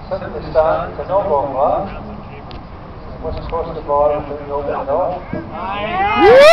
simply start to no ball blow. What's supposed to ball and open it off.